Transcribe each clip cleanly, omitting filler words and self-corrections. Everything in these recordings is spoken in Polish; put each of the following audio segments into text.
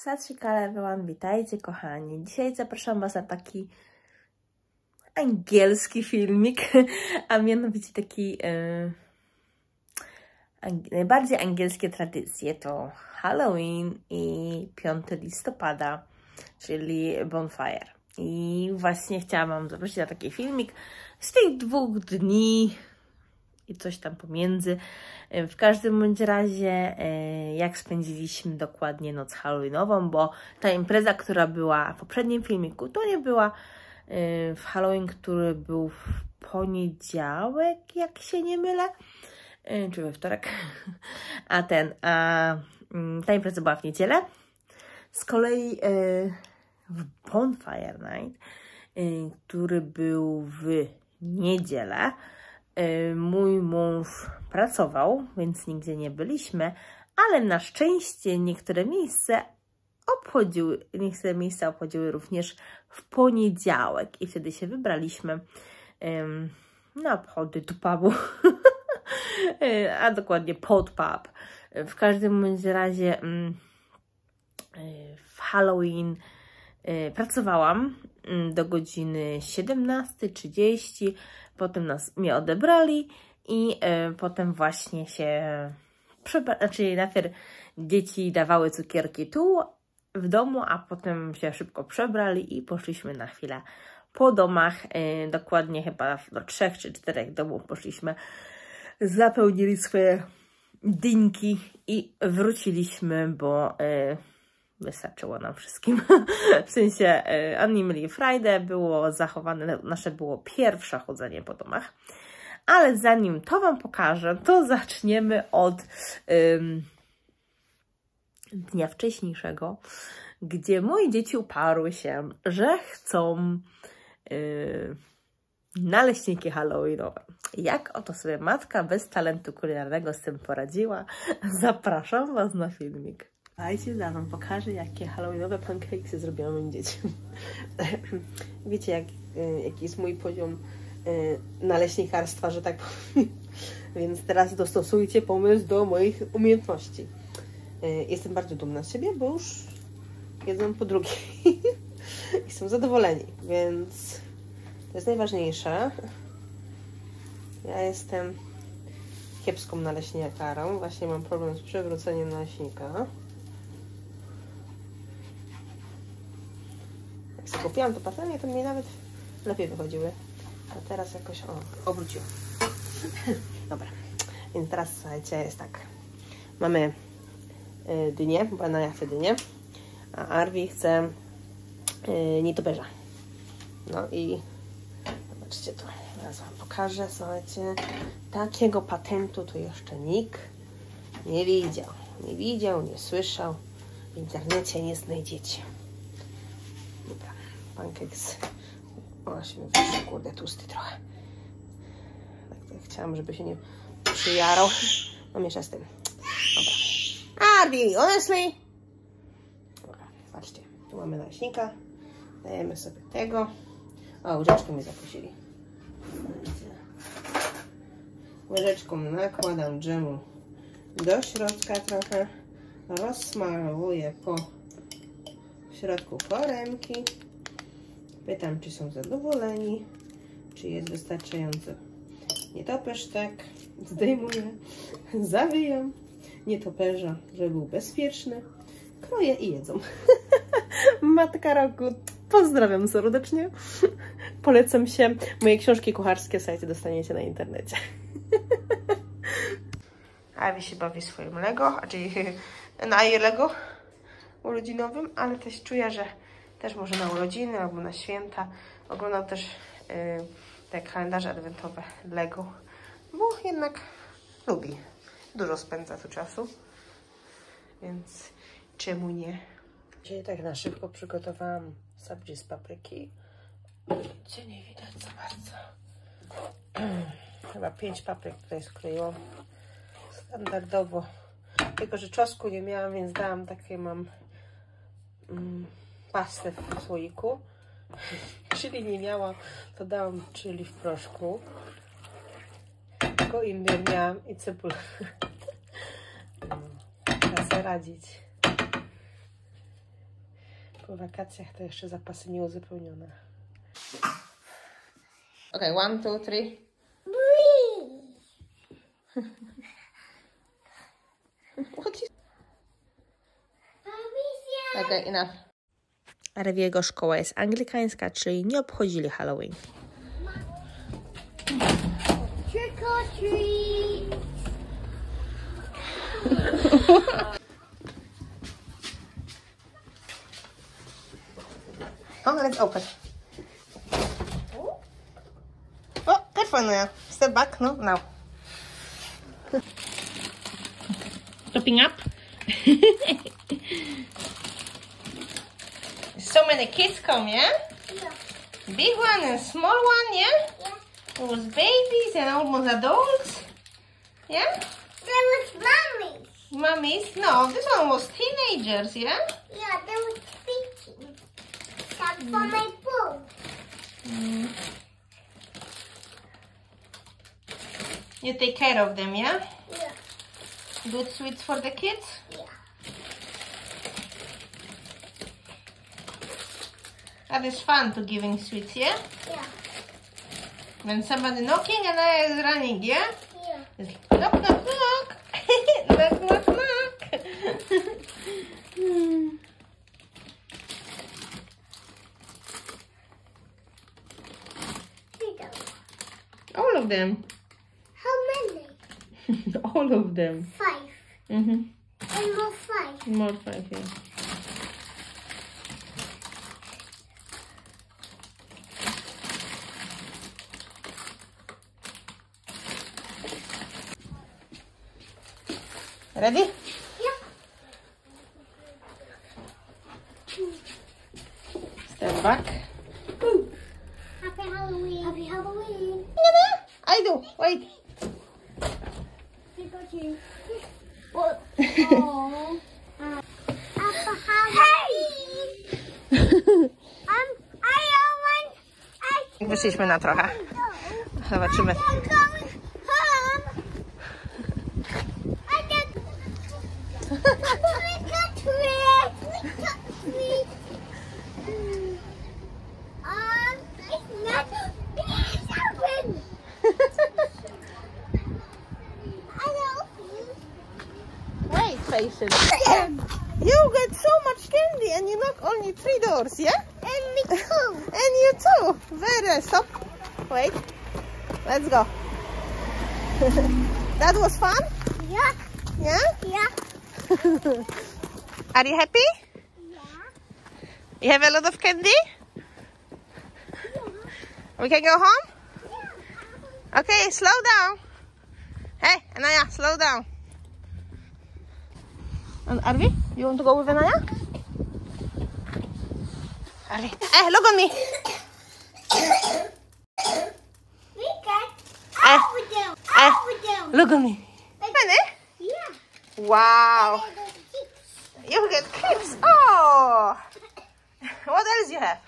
Sat Shri Akal everyone, witajcie kochani. Dzisiaj zapraszam Was na taki angielski filmik, a mianowicie taki najbardziej angielskie tradycje to Halloween i 5 listopada, czyli Bonfire. I właśnie chciałam Wam zaprosić na taki filmik z tych 2 dni i coś tam pomiędzy. W każdym bądź razie, jak spędziliśmy dokładnie noc halloweenową, bo ta impreza, która była w poprzednim filmiku, to nie była w Halloween, który był w poniedziałek, jak się nie mylę, czy we wtorek, a ta impreza była w niedzielę. Z kolei w Bonfire Night, który był w niedzielę, mój mąż pracował, więc nigdzie nie byliśmy, ale na szczęście niektóre miejsca obchodziły również w poniedziałek i wtedy się wybraliśmy na obchody do pubu, a dokładnie pod pub. W każdym bądź razie w Halloween pracowałam do godziny 17:30, potem mnie odebrali i potem właśnie się znaczy najpierw dzieci dawały cukierki tu w domu, a potem się szybko przebrali i poszliśmy na chwilę po domach, dokładnie chyba do 3 czy 4 domów poszliśmy, zapełnili swoje dynki i wróciliśmy, bo wystarczyło nam wszystkim. W sensie Animal Friday było zachowane, nasze było pierwsze chodzenie po domach. Ale zanim to Wam pokażę, to zaczniemy od dnia wcześniejszego, gdzie moje dzieci uparły się, że chcą naleśniki halloweenowe. Jak oto sobie matka bez talentu kulinarnego z tym poradziła? Zapraszam Was na filmik. Dajcie, ja Wam pokażę, jakie halloweenowe pancakesy zrobiłam moim dzieciom. Wiecie, jaki jest mój poziom naleśnikarstwa, że tak powiem. Więc teraz dostosujcie pomysł do moich umiejętności. Jestem bardzo dumna z siebie, bo już jedzą po drugiej i są zadowoleni, więc to jest najważniejsze. Ja jestem kiepską naleśniarką. Właśnie mam problem z przewróceniem naleśnika. Jak skupiłam to patelnię, to mnie nawet lepiej wychodziły. A teraz jakoś, obróciłam. Dobra, więc teraz słuchajcie, jest tak. Mamy dynię, bo ja chcę dynię, a Arvi chce nietoperza. No i zobaczcie tu, teraz Wam pokażę, słuchajcie, takiego patentu to jeszcze nikt nie widział, nie słyszał, w internecie nie znajdziecie. Dobra, pancakes, właśnie wyszło, kurde, tłusty trochę. Tak chciałam, żeby się nie przyjarał. No miesza z tym. Dobra. Arvi, honestly. Dobra, patrzcie, tu mamy naleśnika. Dajemy sobie tego. O, łyżeczką mnie zaprosili. Łyżeczką nakładam dżemu do środka trochę. Rozsmarowuję po środku foremki. Pytam, czy są zadowoleni, czy jest wystarczająco. Nietoperz, tak. Zdejmuję, zawijam nietoperza, żeby był bezpieczny. Kroję i jedzą. Matka roku. Pozdrawiam serdecznie. Polecam się. Moje książki kucharskie, słuchajcie, dostaniecie na internecie. Avi się bawi swoim Lego, czyli na jej Lego urodzinowym, ale też czuję, że też może na urodziny albo na święta oglądał też te kalendarze adwentowe Lego, bo jednak lubi. Dużo spędza tu czasu, więc czemu nie? Dzisiaj tak na szybko przygotowałam sabji z papryki. Gdzie nie widać za bardzo. Chyba 5 papryk tutaj skroiłam. Standardowo. Tylko że czosnku nie miałam, więc dałam takie, mam pastę w słoiku. Chili nie miała, to dałam chili w proszku. Tylko imbir miałam i cebulę. Trzeba sobie radzić. Po wakacjach to jeszcze zapasy nieuzupełnione. Okay, 1, 2, 3. What is... Okay, enough. Rewiego szkoła jest anglikańska, czyli nie obchodzili Halloween. Trick or treat! Oh, let's open. Oh, careful now. Step back. No, now. Topping up. So many kids come, yeah? Yeah. Big one and small one, yeah? Yeah. There was babies and almost adults. Yeah? There was mummies. Mummies? No, this one was teenagers, yeah? Yeah, there was speaking. That's for my book. You take care of them, yeah? Yeah. Good sweets for the kids? Yeah. That is fun to giving sweets, yeah? Yeah. When somebody knocking and I is running, yeah? Yeah. It's knock, knock, knock. Knock, knock, knock. You don't. All of them. How many? All of them. 5. Mm-hmm. And more 5. More 5, yeah. Ready? Yeah. Step back. Happy Halloween. Happy Halloween. I do. Wait. Trick or treat. What? Oh. Happy Halloween. Wyszliśmy na trochę. Zobaczymy. I'm going home. I got trick or treat. Trick or treat. It's not. It's open. I know. Wait, patient. You get so much candy and you knock only 3 doors, yeah? And me too. And you too. Very stop. Wait. Let's go. That was fun? Yeah. Yeah? Yeah. Are you happy? Yeah. You have a lot of candy? Yeah. We can go home? Yeah. Okay, slow down. Hey, Anaya, slow down. And Arvi, you want to go with Anaya? Arvi, hey, look on me. We got Eh. over them. Eh. Over them. Look on me. Ready? Yeah. Wow. And those chips. You get clips. Oh. What else you have?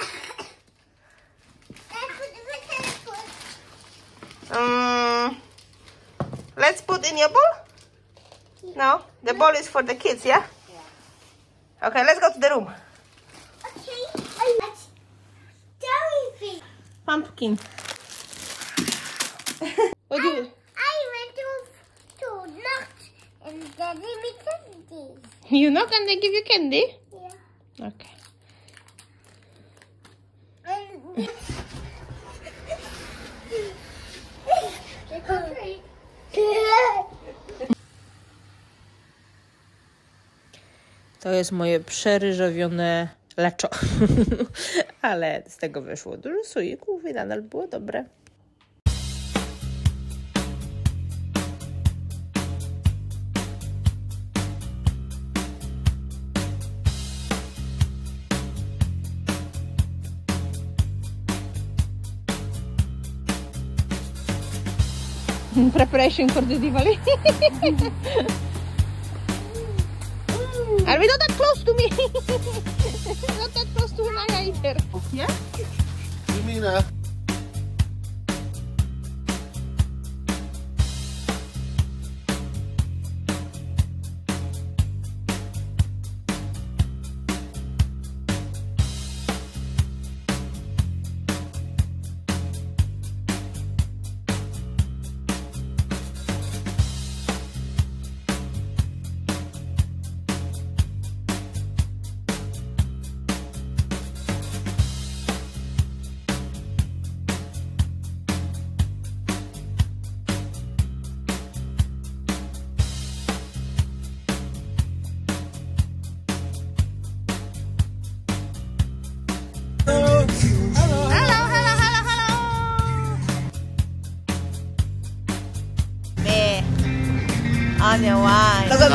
And put the Let's put in your bowl. No, the bowl is for the kids, yeah? Yeah. Okay, let's go to the room. Okay. That's jellyfish. Pumpkin. What do you? I went to knock and Daddy me candy. You knock and they give you candy? Yeah. Okay. And To jest moje przeryżowione leczo. Ale z tego wyszło dużo słoików i nadal było dobre. Preparation for the Diwali. Are we not that close to me? Not that close to my either. Yeah? You mean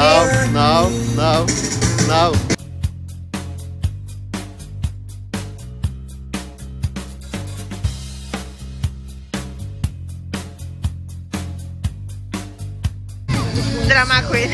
Now. Drama queen.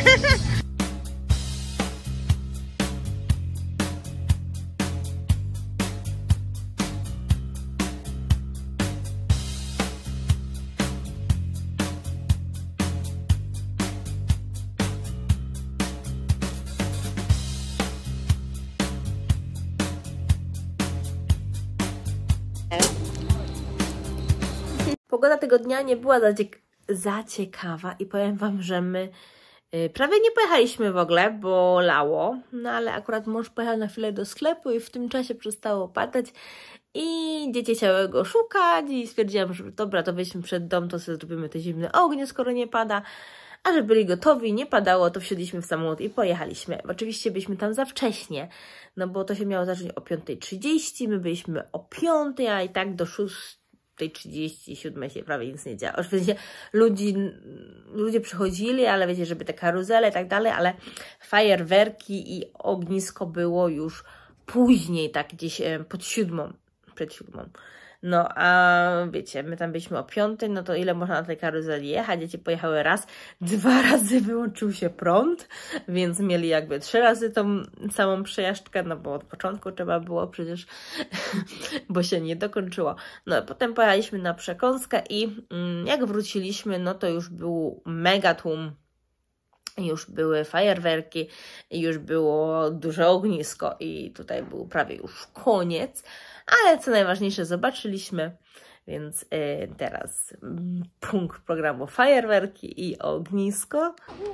Pogoda tego dnia nie była za ciekawa i powiem Wam, że my prawie nie pojechaliśmy w ogóle, bo lało, no ale akurat mąż pojechał na chwilę do sklepu i w tym czasie przestało padać i dzieci chciały go szukać i stwierdziłam, że dobra, to weźmy przed dom, to sobie zrobimy te zimne ognie, skoro nie pada. A że byli gotowi, nie padało, to wsiedliśmy w samochód i pojechaliśmy. Oczywiście byliśmy tam za wcześnie, no bo to się miało zacząć o 5:30, my byliśmy o 5, a i tak do 6:37 się prawie nic nie działo. W sensie ludzie przychodzili, ale wiecie, żeby te karuzele i tak dalej, ale fajerwerki i ognisko było już później, tak gdzieś przed 7. No, a wiecie, my tam byliśmy o 5, no to ile można na tej karuzeli jechać? Dzieci pojechały raz, 2 razy wyłączył się prąd, więc mieli jakby 3 razy tą samą przejażdżkę, no bo od początku trzeba było przecież, bo się nie dokończyło. No, potem pojechaliśmy na przekąskę i jak wróciliśmy, no to już był mega tłum. Już były fajerwerki, już było duże ognisko i tutaj był prawie już koniec, ale co najważniejsze zobaczyliśmy, więc teraz punkt programu fajerwerki i ognisko.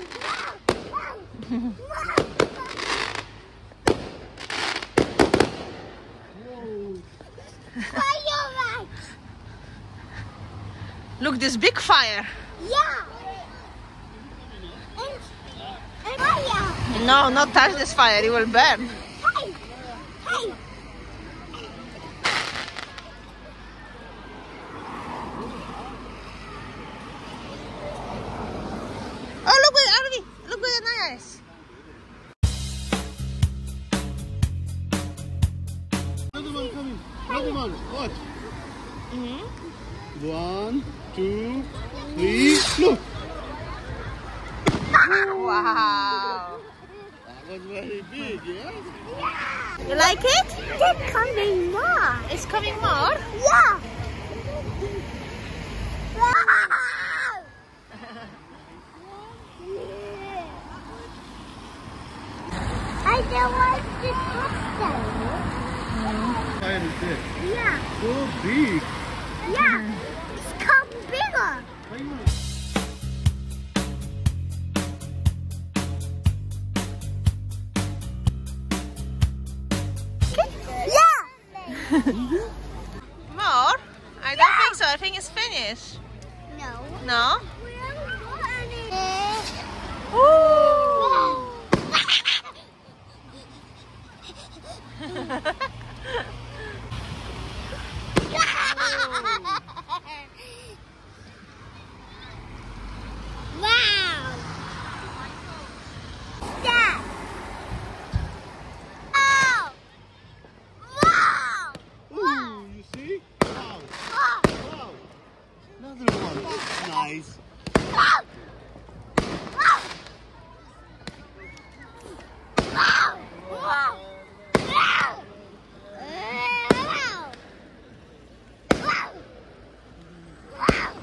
Look, this big fire! Yeah! No, not touch this fire, it will burn. Hey! Oh, look where Arvi! Look where Anaya is. Another one coming. Another one. Watch. 1, 2, 3. Look. Wow! That was very big, yeah? You like it? They're coming more! It's coming more? Yeah! I don't want to touch them. Fire is there. Yeah, So big. yeah. It's come bigger. Yeah. More? I don't think so. I think it's finished. No. No? We haven't got any. Ooh. Wow. Dad. Wow. Wow. Ooh, you see? Wow. Wow. Wow. Another one. Nice. Wow. Wow. Wow. Wow. Wow. Wow. Wow.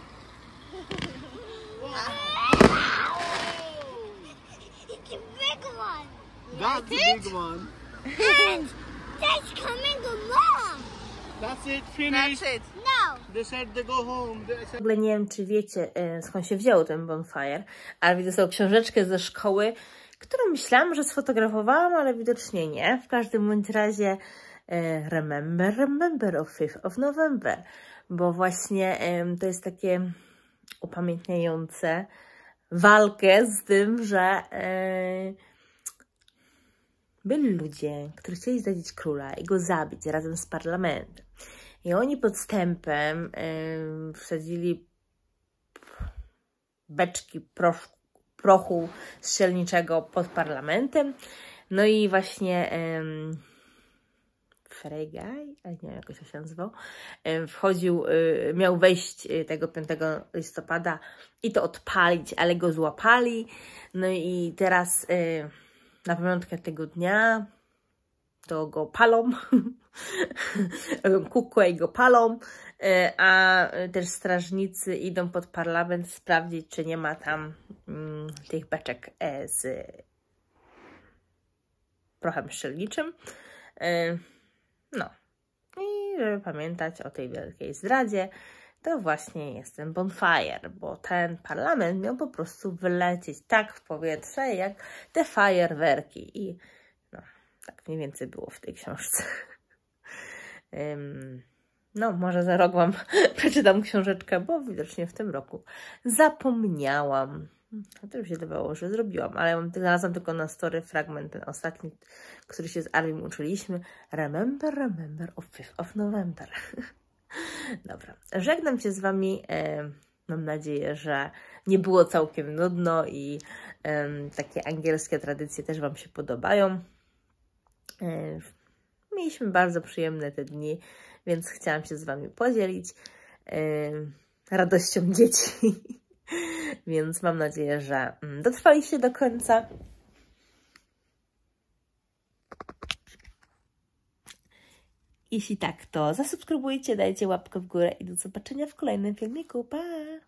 It's a big one. That's a big one. And there's coming more. That's it. That's Finished. it. No. They said they go home. They W said... ogóle nie wiem, czy wiecie, skąd się wziął ten bonfire, ale dostał książeczkę ze szkoły, którą myślałam, że sfotografowałam, ale widocznie nie. W każdym bądź razie remember of 5th of November, bo właśnie to jest takie upamiętniające walkę z tym, że byli ludzie, którzy chcieli zdradzić króla i go zabić razem z parlamentem. I oni podstępem wsadzili beczki prochu strzelniczego pod parlamentem. No i właśnie Frey, nie wiem jak to się nazywał, wchodził, miał wejść tego 5 listopada i to odpalić, ale go złapali. No i teraz na pamiątkę tego dnia to go palą, robią kukłę i go palą, a też strażnicy idą pod parlament sprawdzić, czy nie ma tam tych beczek z prochem strzelniczym. No i żeby pamiętać o tej wielkiej zdradzie, to właśnie jest ten bonfire, bo ten parlament miał po prostu wylecieć tak w powietrze, jak te fajerwerki. I no, tak mniej więcej było w tej książce. No, może za rok Wam przeczytam książeczkę, bo widocznie w tym roku zapomniałam. To mi się wydawało, że zrobiłam, ale znalazłam tylko na story fragment, ten ostatni, który się z Arwim uczyliśmy. Remember of 5th of November. Dobra, żegnam się z Wami. Mam nadzieję, że nie było całkiem nudno i takie angielskie tradycje też Wam się podobają. Mieliśmy bardzo przyjemne te dni, więc chciałam się z Wami podzielić radością dzieci. Więc mam nadzieję, że dotrwaliście do końca. Jeśli tak, to zasubskrybujcie, dajcie łapkę w górę i do zobaczenia w kolejnym filmiku. Pa!